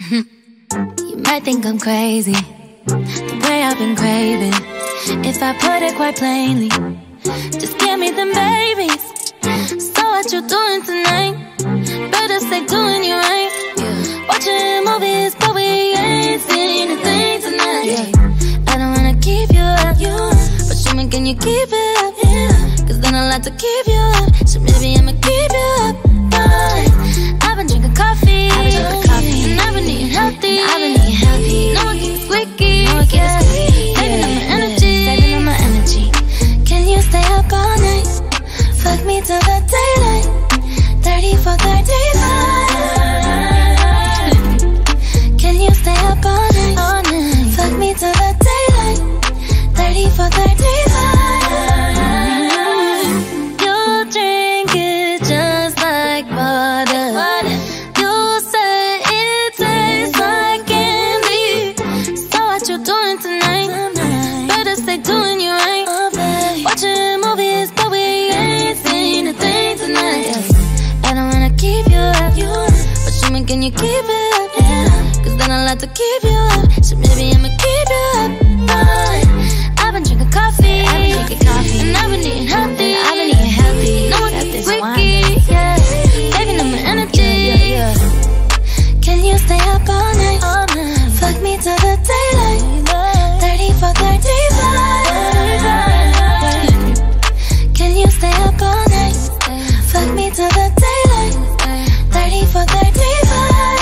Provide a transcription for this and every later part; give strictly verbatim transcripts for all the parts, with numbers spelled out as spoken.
You might think I'm crazy, the way I've been craving. If I put it quite plainly, just give me them babies. So what you doing tonight? Better stay doing you right. Watching movies, but we ain't seen a thing tonight. I don't wanna keep you up, but show me, can you keep it up? Cause then I'll have to keep you up, so maybe I'ma keep you up. But I've been drinking coffee, I've been drinking coffee, and I've been eating healthy. I've been eating healthy. No one gets squeaky, no one gets squeaky. Saving up my energy, saving up my energy. Can you stay up all night? Fuck me till the daylight. Thirty for thirty-five. Can you stay up all night? All night. Fuck me till the daylight. Thirty for thirty-five. You drink it just like water. You say it tastes like candy. So what you doing tonight? Better stay doing you right. Watching movies, but we ain't seen a thing tonight. I don't wanna keep you up, but show me, can you keep it up? Cause then I'll have to keep you up, so maybe I'ma keep you up. But I've been drinking coffee, I've been drinking coffee, and I've been eating healthy. I've been eating healthy. No one gets squeaky, yeah. Saving up my energy, yeah, yeah, yeah. Can you stay up all night? All night. Fuck me till the daylight. Thirty for thirty-five. Can you stay up all night? Fuck me till the daylight. Thirty for thirty-five.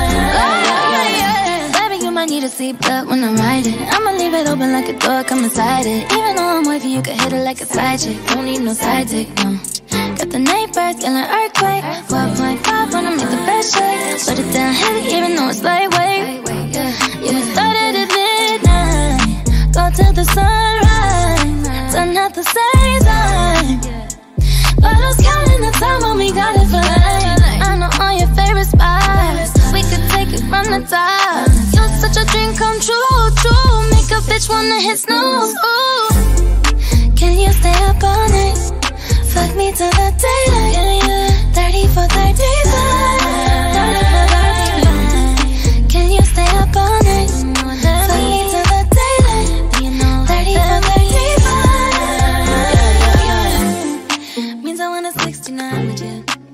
Baby, you might need a seatbelt when I'm riding. I'ma leave it open like a door, come inside it. Even though I'm wavy, you can hit it like a side chick. Don't need no side dick, no. Got the neighbors feeling earthquake. twelve point five wanna make the best shake. Put it down heavy even though it's lightweight. Yeah, we started at midnight, go till the sunrise. Done at the same time, but who's counting the time when we got it for life? I know all your favorite spots, we could take it from the top. You're such a dream come true, true. Make a bitch wanna hit snooze, ooh. Can you stay up all night? Fuck me till the daylight, yeah, yeah. Thirty for thirty-five. Thirty for thirty-five. Can you stay up all night? Fuck me till the daylight. Thirty for thirty-five. Means I want a sixty-nine with you.